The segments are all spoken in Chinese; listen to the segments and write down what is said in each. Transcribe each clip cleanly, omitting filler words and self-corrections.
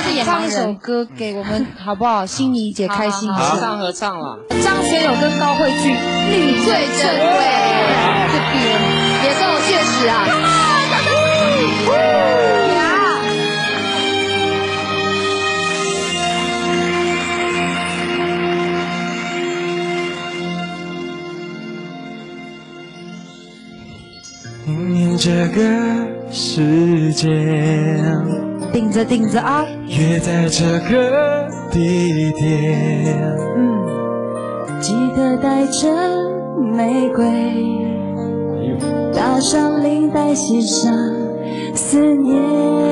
唱一首歌给我们好不好？心怡姐开心一下。 合唱了。 张学友跟高慧君，你最珍贵。这边野兽确实啊。 明年这个时间， 顶着顶着啊， 约在这个地点。 记得带着玫瑰，搭上领带，写上思念。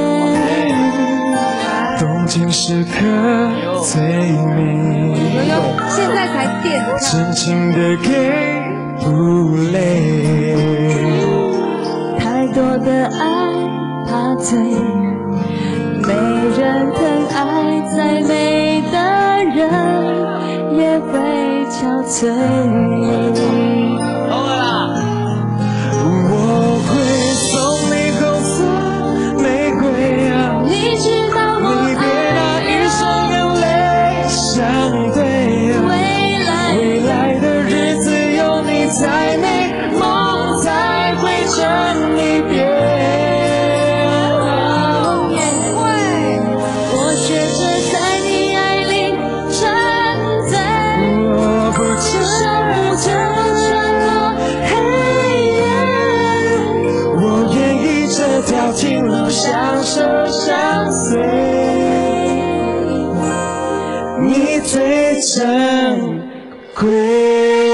动情时刻最美， 现在才点， 深情的给不累。 太多的爱怕醉，没人疼爱，再美的人也会憔悴。 我会送你红色玫瑰啊， 你知道我你别拿一双眼泪相对啊，未来的日子有你才美，梦才会成一遍。 我学着在你爱里沉醉， 我不就穿过黑夜， 我愿意这条情路相守相随，你最珍贵。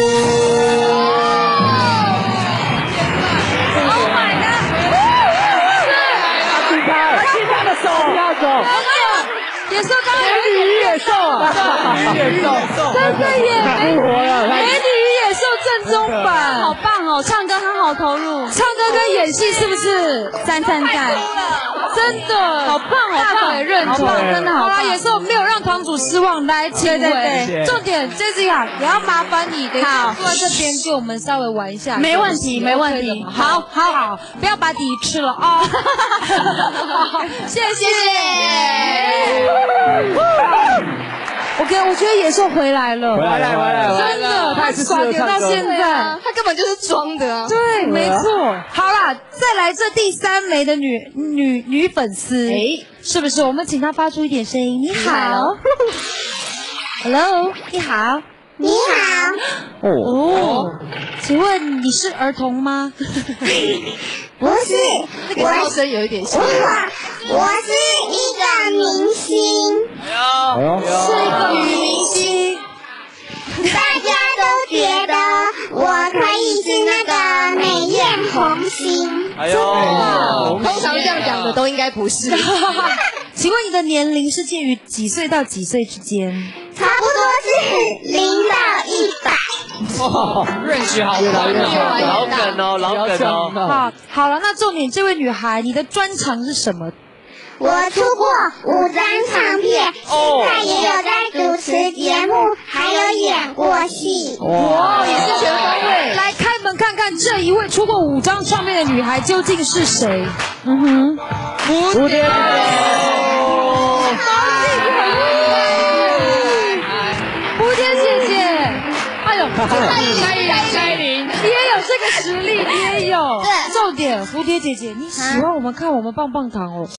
野兽刚刚美女与野兽啊，真的耶，美女与野兽正宗版， 好棒哦，唱歌他好投入， 唱歌跟演戏是不是赞？ 真的好棒大腿认同， 真的好棒。 好啦，野兽没有让堂主失望，来，请问，重点这次呀，也要麻烦你，等一下坐在这边跟我们稍微玩一下， 没问题，没问题， 好，不要把底吃了啊，谢谢。OK， 我觉得野兽回来了， 回来了， 真的，他耍点到现在， 他根本就是装的啊。 对，没错。好啦，再来这第3枚的女粉丝，是不是？我们请她发出一点声音。你好 ，Hello， 你好， 你好。 哦，请问你是儿童吗？ 不是， 那个笑声有一点像。 我是一个明星， 是一个女明星。 大家都觉得我可以是那个美艳红星。 通常这样讲的都应该不是。 请问你的年龄是介于几岁到几岁之间？ 差不多是0到100。 认识好宽哦，老梗哦。 好了，那重点，这位女孩，你的专长是什么？ 我出过5张唱片，现在也有在主持节目，还有演过戏。 哇，也是全方位。来开门看看，这一位出过5张唱片的女孩究竟是谁？蝴蝶。蝴蝶姐姐，哎呦， 蔡琳， 你也有这个实力，你也有。对，重点，蝴蝶姐姐，你喜欢我们看我们棒棒糖哦？